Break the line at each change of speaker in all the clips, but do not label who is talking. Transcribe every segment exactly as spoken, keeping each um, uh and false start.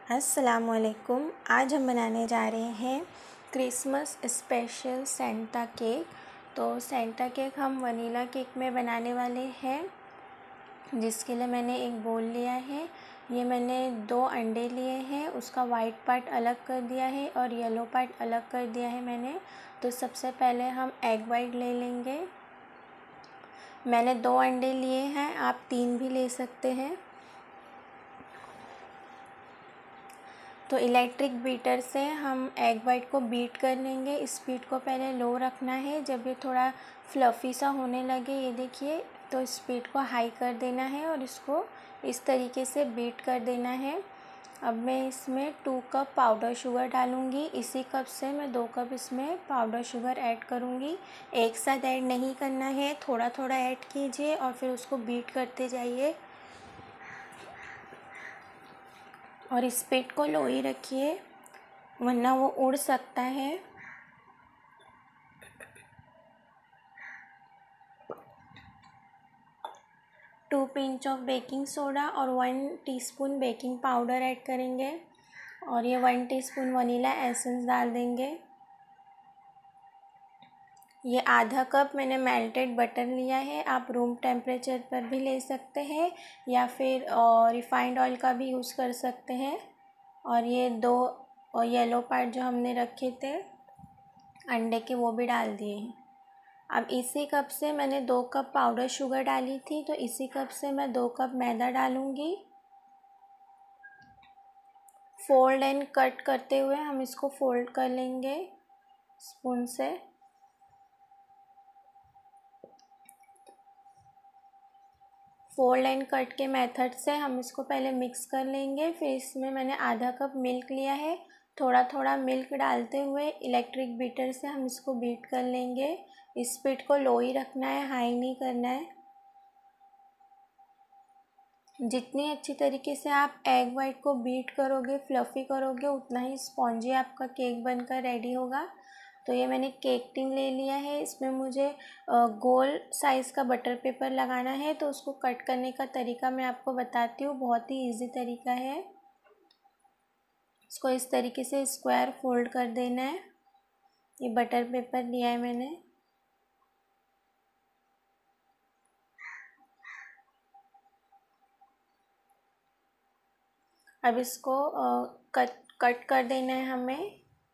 अस्सलामुअलैकुम। आज हम बनाने जा रहे हैं क्रिसमस स्पेशल सेंटा केक। तो सेंटा केक हम वनीला केक में बनाने वाले हैं, जिसके लिए मैंने एक बोल लिया है। ये मैंने दो अंडे लिए हैं, उसका वाइट पार्ट अलग कर दिया है और येलो पार्ट अलग कर दिया है मैंने। तो सबसे पहले हम एग वाइट ले लेंगे। मैंने दो अंडे लिए हैं, आप तीन भी ले सकते हैं। तो इलेक्ट्रिक बीटर से हम एग वाइट को बीट कर लेंगे। स्पीड को पहले लो रखना है। जब ये थोड़ा फ्लफ़ी सा होने लगे, ये देखिए, तो स्पीड को हाई कर देना है और इसको इस तरीके से बीट कर देना है। अब मैं इसमें टू कप पाउडर शुगर डालूँगी। इसी कप से मैं दो कप इसमें पाउडर शुगर ऐड करूँगी। एक साथ ऐड नहीं करना है, थोड़ा थोड़ा ऐड कीजिए और फिर उसको बीट करते जाइए और स्पीड को लो ही रखिए, वरना वो उड़ सकता है। Two pinch of baking soda और one teaspoon baking powder add करेंगे और ये वन टीस्पून वनीला एसेंस डाल देंगे। ये आधा कप मैंने मेल्टेड बटर लिया है। आप रूम टेम्परेचर पर भी ले सकते हैं या फिर रिफाइंड ऑयल का भी यूज़ कर सकते हैं। और ये दो और येलो पार्ट जो हमने रखे थे अंडे के, वो भी डाल दिए हैं। अब इसी कप से मैंने दो कप पाउडर शुगर डाली थी, तो इसी कप से मैं दो कप मैदा डालूँगी। फोल्ड एंड कट करते हुए हम इसको फोल्ड कर लेंगे स्पून से। फोल्ड एंड कट के मेथड से हम इसको पहले मिक्स कर लेंगे। फिर इसमें मैंने आधा कप मिल्क लिया है। थोड़ा थोड़ा मिल्क डालते हुए इलेक्ट्रिक बीटर से हम इसको बीट कर लेंगे। स्पीड को लो ही रखना है, हाई नहीं करना है। जितनी अच्छी तरीके से आप एग वाइट को बीट करोगे, फ्लफ़ी करोगे, उतना ही स्पॉन्जी आपका केक बनकर रेडी होगा। तो ये मैंने केक टिन ले लिया है। इसमें मुझे गोल साइज़ का बटर पेपर लगाना है, तो उसको कट करने का तरीका मैं आपको बताती हूँ। बहुत ही इजी तरीका है। इसको इस तरीके से स्क्वायर फोल्ड कर देना है। ये बटर पेपर लिया है मैंने। अब इसको कट कट कर देना है हमें।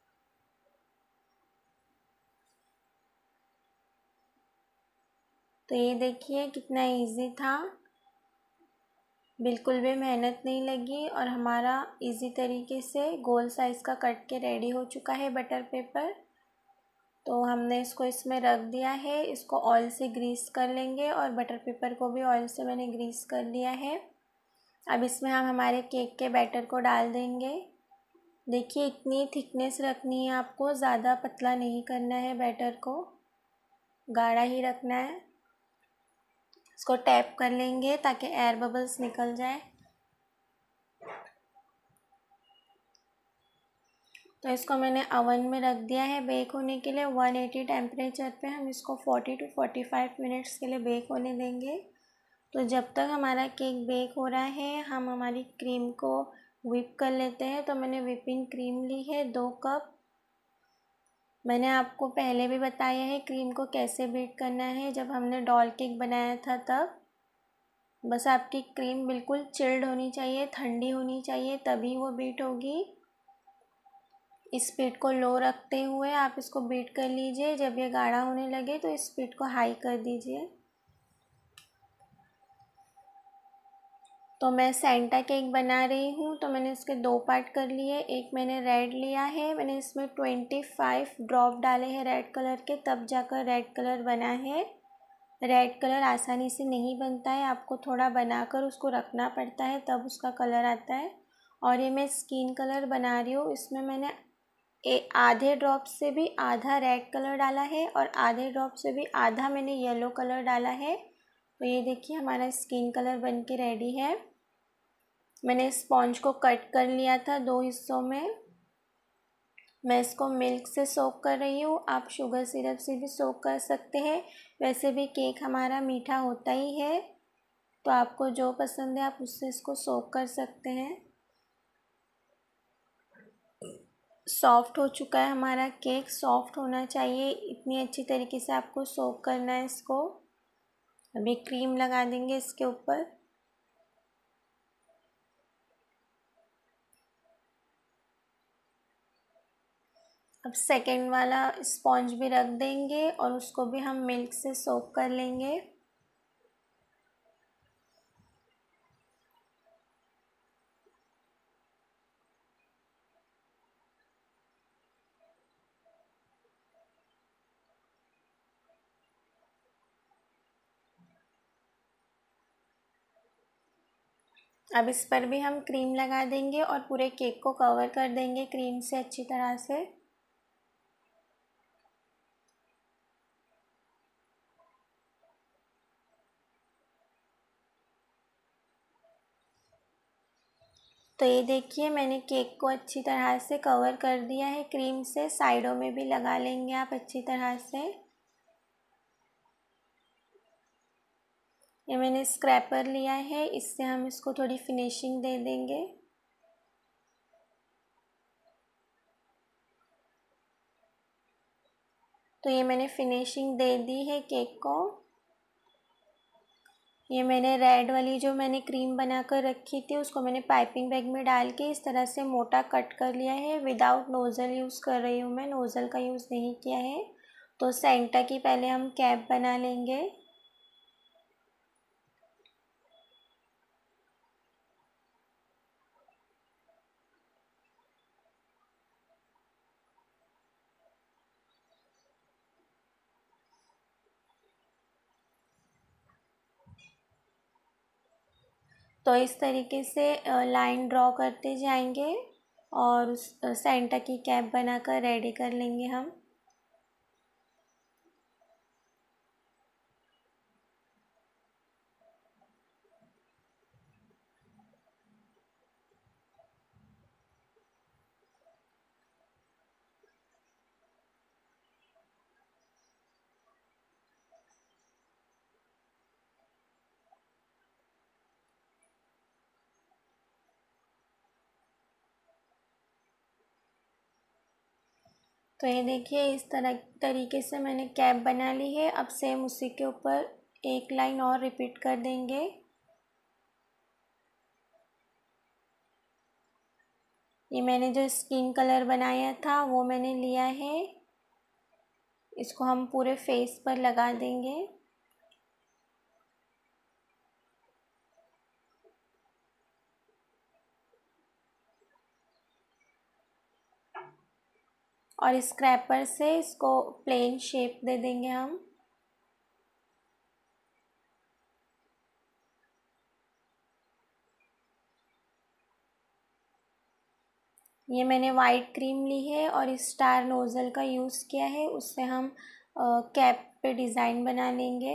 तो ये देखिए कितना इजी था, बिल्कुल भी मेहनत नहीं लगी और हमारा इजी तरीके से गोल साइज़ का कट के रेडी हो चुका है बटर पेपर। तो हमने इसको इसमें रख दिया है। इसको ऑयल से ग्रीस कर लेंगे और बटर पेपर को भी ऑयल से मैंने ग्रीस कर लिया है। अब इसमें हम हमारे केक के बैटर को डाल देंगे। देखिए, इतनी थिकनेस रखनी है आपको, ज़्यादा पतला नहीं करना है, बैटर को गाढ़ा ही रखना है। इसको टैप कर लेंगे ताकि एयर बबल्स निकल जाए। तो इसको मैंने अवन में रख दिया है बेक होने के लिए। वन एटी टेम्परेचर पे हम इसको forty to forty five minutes के लिए बेक होने देंगे। तो जब तक हमारा केक बेक हो रहा है, हम हमारी क्रीम को व्हिप कर लेते हैं। तो मैंने व्हिपिंग क्रीम ली है दो कप। मैंने आपको पहले भी बताया है क्रीम को कैसे बीट करना है, जब हमने डॉल केक बनाया था तब। बस आपकी क्रीम बिल्कुल चिल्ड होनी चाहिए, ठंडी होनी चाहिए, तभी वो बीट होगी। स्पीड को लो रखते हुए आप इसको बीट कर लीजिए। जब ये गाढ़ा होने लगे तो स्पीड को हाई कर दीजिए। तो मैं सेंटा केक बना रही हूँ, तो मैंने इसके दो पार्ट कर लिए। एक मैंने रेड लिया है, मैंने इसमें ट्वेंटी फाइव ड्रॉप डाले हैं रेड कलर के, तब जाकर रेड कलर बना है। रेड कलर आसानी से नहीं बनता है, आपको थोड़ा बनाकर उसको रखना पड़ता है, तब उसका कलर आता है। और ये मैं स्किन कलर बना रही हूँ। इसमें मैंने ए आधे ड्रॉप से भी आधा रेड कलर डाला है और आधे ड्रॉप से भी आधा मैंने येलो कलर डाला है। तो ये देखिए हमारा स्किन कलर बन के रेडी है। मैंने स्पॉन्ज को कट कर लिया था दो हिस्सों में। मैं इसको मिल्क से सोक कर रही हूँ, आप शुगर सिरप से भी सोक कर सकते हैं। वैसे भी केक हमारा मीठा होता ही है, तो आपको जो पसंद है आप उससे इसको सोक कर सकते हैं। सॉफ्ट हो चुका है हमारा केक। सॉफ्ट होना चाहिए, इतनी अच्छी तरीके से आपको सोक करना है इसको। अभी क्रीम लगा देंगे इसके ऊपर। अब सेकेंड वाला स्पॉन्ज भी रख देंगे और उसको भी हम मिल्क से सोक कर लेंगे। अब इस पर भी हम क्रीम लगा देंगे और पूरे केक को कवर कर देंगे क्रीम से अच्छी तरह से। तो ये देखिए मैंने केक को अच्छी तरह से कवर कर दिया है क्रीम से। साइडों में भी लगा लेंगे आप अच्छी तरह से। ये मैंने स्क्रैपर लिया है, इससे हम इसको थोड़ी फिनिशिंग दे देंगे। तो ये मैंने फिनिशिंग दे दी है केक को। ये मैंने रेड वाली जो मैंने क्रीम बनाकर रखी थी उसको मैंने पाइपिंग बैग में डाल के इस तरह से मोटा कट कर लिया है। विदाउट नोज़ल यूज़ कर रही हूँ मैं, नोज़ल का यूज़ नहीं किया है। तो सेंटा की पहले हम कैप बना लेंगे। तो इस तरीके से लाइन ड्रॉ करते जाएंगे और उस सेंटा की कैप बनाकर रेडी कर लेंगे हम। तो ये देखिए इस तरह तरीके से मैंने कैप बना ली है। अब सेम उसी के ऊपर एक लाइन और रिपीट कर देंगे। ये मैंने जो स्किन कलर बनाया था वो मैंने लिया है, इसको हम पूरे फेस पर लगा देंगे। और स्क्रैपर से इसको प्लेन शेप दे देंगे हम। ये मैंने वाइट क्रीम ली है और स्टार नोज़ल का यूज़ किया है, उससे हम कैप पे डिज़ाइन बना लेंगे।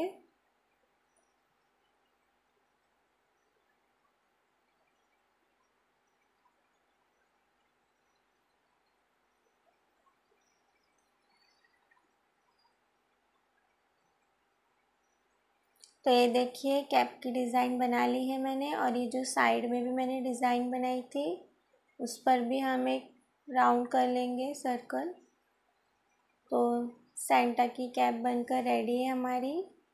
तो ये देखिए कैप की डिज़ाइन बना ली है मैंने। और ये जो साइड में भी मैंने डिज़ाइन बनाई थी उस पर भी हम एक राउंड कर लेंगे सर्कल। तो सेंटा की कैप बनकर रेडी है हमारी।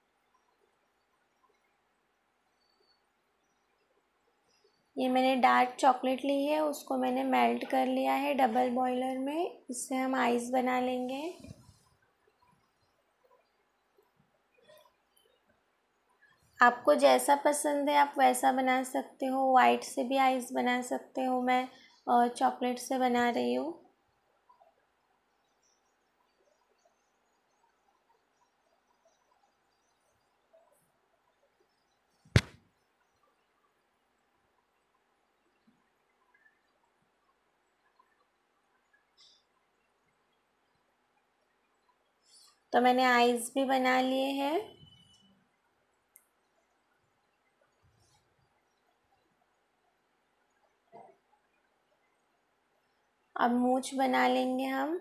ये मैंने डार्क चॉकलेट ली है, उसको मैंने मेल्ट कर लिया है डबल बॉयलर में। इससे हम आइस बना लेंगे। आपको जैसा पसंद है आप वैसा बना सकते हो। वाइट से भी आइस बना सकते हो, मैं चॉकलेट से बना रही हूँ। तो मैंने आइस भी बना लिए हैं। अब मूंछ बना लेंगे हम।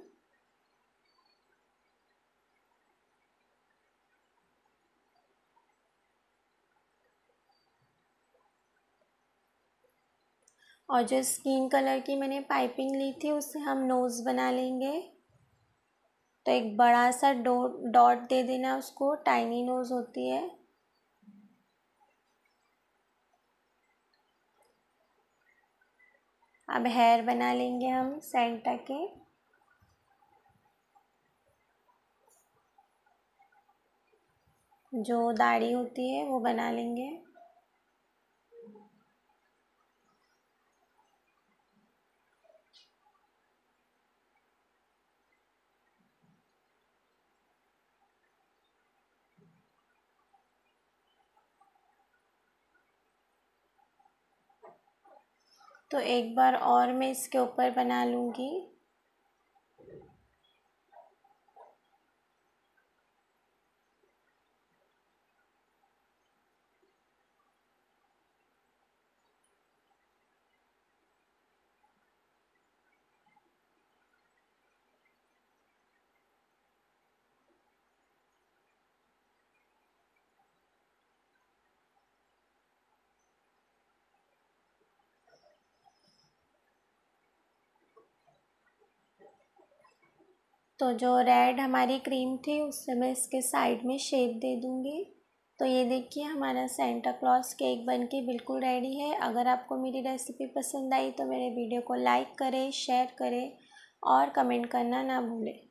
और जो स्किन कलर की मैंने पाइपिंग ली थी उससे हम नोज़ बना लेंगे। तो एक बड़ा सा डॉट डॉट दे देना उसको, टाइनी नोज़ होती है। अब हेयर बना लेंगे हम सेंटा के। जो दाढ़ी होती है वो बना लेंगे। तो एक बार और मैं इसके ऊपर बना लूँगी। तो जो रेड हमारी क्रीम थी उससे मैं इसके साइड में शेप दे दूँगी। तो ये देखिए हमारा सेंटा क्लॉज केक बनके बिल्कुल रेडी है। अगर आपको मेरी रेसिपी पसंद आई तो मेरे वीडियो को लाइक करें, शेयर करें और कमेंट करना ना भूलें।